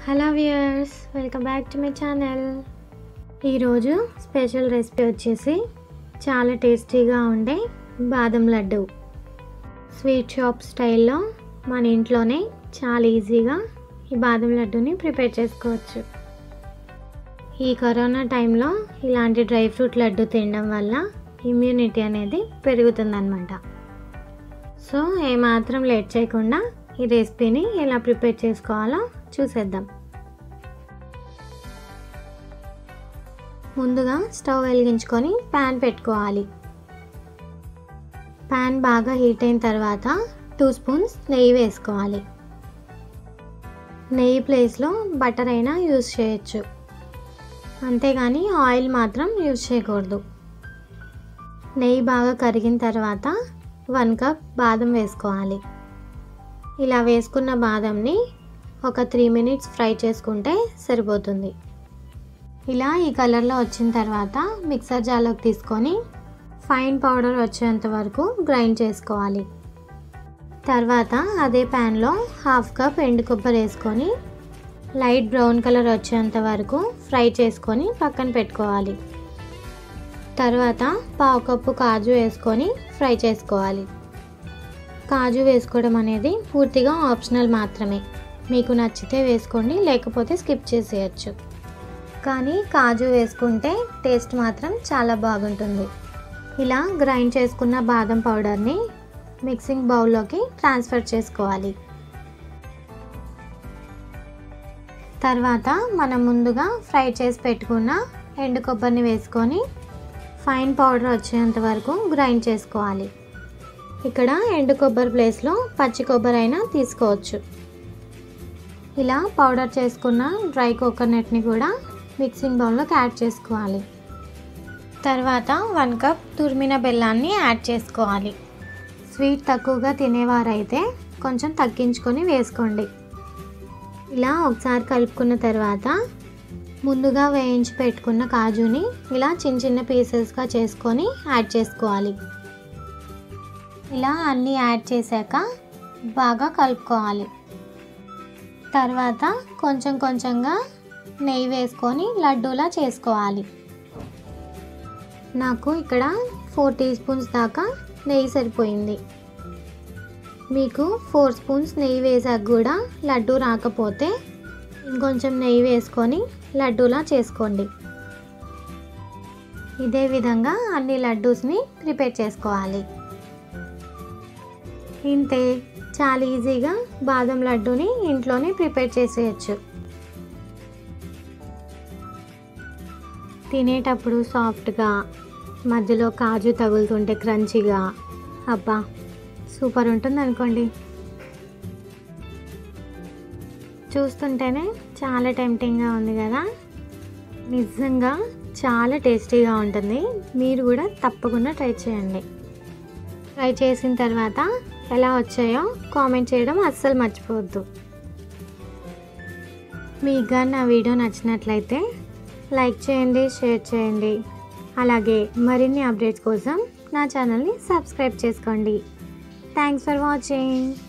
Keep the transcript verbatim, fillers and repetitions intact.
Hello viewers, welcome back to my channel. ఈరోజు special recipe వచ్చేసి చాలా టేస్టీగా ఉండే బాదం లడ్డు. స్వీట్ షాప్ స్టైల్లో మన ఇంట్లోనే చాలా ఈజీగా ఈ బాదం లడ్డుని ప్రిపేర్ చేసుకోవచ్చు. ఈ కరోనా టైంలో ఇలాంటి డ్రై ఫ్రూట్ లడ్డు తినడం వల్ల ఇమ్యూనిటీ అనేది పెరుగుతుందన్నమాట. సో ఏమాత్రం లేట్ చేయకుండా ఈ రెసిపీని ఎలా ప్రిపేర్ చేసుకోవాలో చూసేద్దాం. ముందుగా స్టవ్ వెలిగించుకొని ప్యాన్ పెట్టుకోవాలి. ప్యాన్ బాగా హీట్ అయిన తర్వాత టూ స్పూన్స్ నెయ్యి వేసుకోవాలి. నెయ్యి ప్లేస్లో బటర్ అయినా యూజ్ చేయొచ్చు, అంతేగాని ఆయిల్ మాత్రం యూజ్ చేయకూడదు. నెయ్యి బాగా కరిగిన తర్వాత వన్ కప్ బాదం వేసుకోవాలి. ఇలా వేసుకున్న బాదంని ఒక త్రీ మినిట్స్ ఫ్రై చేసుకుంటే సరిపోతుంది. ఇలా ఈ కలర్లో వచ్చిన తర్వాత మిక్సర్ జార్లోకి తీసుకొని ఫైన్ పౌడర్ వచ్చేంత వరకు గ్రైండ్ చేసుకోవాలి. తర్వాత అదే ప్యాన్లో హాఫ్ కప్ ఎండు కొబ్బరి వేసుకొని లైట్ బ్రౌన్ కలర్ వచ్చేంత వరకు ఫ్రై చేసుకొని పక్కన పెట్టుకోవాలి. తర్వాత పావు కప్పు కాజు వేసుకొని ఫ్రై చేసుకోవాలి. కాజు వేసుకోవడం అనేది పూర్తిగా ఆప్షనల్ మాత్రమే. మీకు నచ్చితే వేసుకోండి, లేకపోతే స్కిప్ చేసేయచ్చు. కానీ కాజు వేసుకుంటే టేస్ట్ మాత్రం చాలా బాగుంటుంది. ఇలా గ్రైండ్ చేసుకున్న బాదం పౌడర్ని మిక్సింగ్ బౌల్లోకి ట్రాన్స్ఫర్ చేసుకోవాలి. తర్వాత మనం ముందుగా ఫ్రై చేసి పెట్టుకున్న ఎండు కొబ్బరిని వేసుకొని ఫైన్ పౌడర్ వచ్చేంత వరకు గ్రైండ్ చేసుకోవాలి. ఇక్కడ ఎండు కొబ్బరి ప్లేస్లో పచ్చి కొబ్బరి అయినా తీసుకోవచ్చు. ఇలా పౌడర్ చేసుకున్న డ్రై కోకోనట్ని కూడా మిక్సింగ్ బౌల్లోకి యాడ్ చేసుకోవాలి. తర్వాత వన్ కప్ తురిమిన బెల్లాన్ని యాడ్ చేసుకోవాలి. స్వీట్ తక్కువగా తినేవారైతే కొంచెం తగ్గించుకొని వేసుకోండి. ఇలా ఒకసారి కలుపుకున్న తర్వాత ముందుగా వేయించి పెట్టుకున్న కాజుని ఇలా చిన్న చిన్న పీసెస్గా చేసుకొని యాడ్ చేసుకోవాలి. ఇలా అన్నీ యాడ్ చేశాక బాగా కలుపుకోవాలి. తర్వాత కొంచెం కొంచెంగా నెయ్యి వేసుకొని లడ్డూలా చేసుకోవాలి. నాకు ఇక్కడ ఫోర్ టీ స్పూన్స్ దాకా నెయ్యి సరిపోయింది. మీకు ఫోర్ స్పూన్స్ నెయ్యి వేసాక కూడా లడ్డు రాకపోతే ఇంకొంచెం నెయ్యి వేసుకొని లడ్డూలా చేసుకోండి. ఇదే విధంగా అన్ని లడ్డూస్ని ప్రిపేర్ చేసుకోవాలి. ఇంతే, చాలా ఈజీగా బాదం లడ్డూని ఇంట్లోనే ప్రిపేర్ చేసేయచ్చు. తినేటప్పుడు సాఫ్ట్గా, మధ్యలో కాజు తగులుతుంటే క్రంచీగా, అబ్బా సూపర్ ఉంటుంది అనుకోండి. చూస్తుంటేనే చాలా టెంప్టింగ్గా ఉంది కదా. నిజంగా చాలా టేస్టీగా ఉంటుంది. మీరు కూడా తప్పకుండా ట్రై చేయండి. ట్రై చేసిన తర్వాత ఎలా వచ్చాయో కామెంట్ చేయడం అస్సలు మర్చిపోవద్దు. మీకు కానీ నా వీడియో నచ్చినట్లయితే లైక్ చేయండి, షేర్ చేయండి. అలాగే మరిన్ని అప్డేట్స్ కోసం నా ఛానల్ని సబ్స్క్రైబ్ చేసుకోండి. Thanks for watching.